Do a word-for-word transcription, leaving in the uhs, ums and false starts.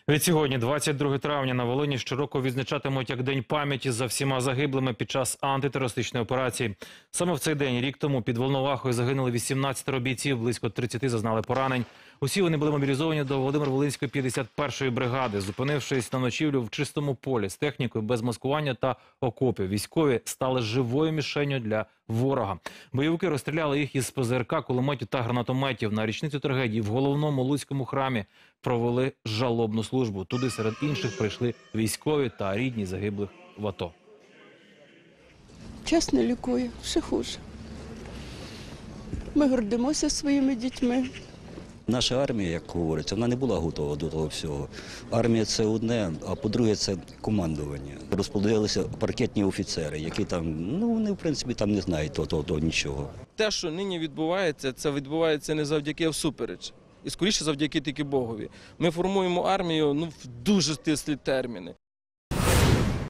Відсьогодні, двадцять друге травня, на Волині щороку відзначатимуть як День пам'яті за всіма загиблими під час антитерористичної операції. Саме в цей день, рік тому, під Волновахою загинули вісімнадцять бійців, близько тридцяти зазнали поранень. Усі вони були мобілізовані до Володимир-Волинської п'ятдесят першої бригади. Зупинившись на ночівлю в чистому полі з технікою без маскування та окопів, військові стали живою мішенню для ворога. Бойовики розстріляли їх із ПЗРК, кулеметів та гранатометів. На річницю трагедії в головному Луцькому храмі провели жалобну службу. Туди серед інших прийшли військові та рідні загиблих в АТО. Час не лікує, ще хуже. Ми гордимося своїми дітьми. Наша армія, як говориться, вона не була готова до того всього. Армія – це одне, а по-друге – це командування. Розплодилися паркетні офіцери, які там, ну, вони, в принципі, там не знають того-того нічого. Те, що нині відбувається, це відбувається не завдяки, а всупереч. І скоріше завдяки тільки Богові. Ми формуємо армію ну, в дуже стислі терміни.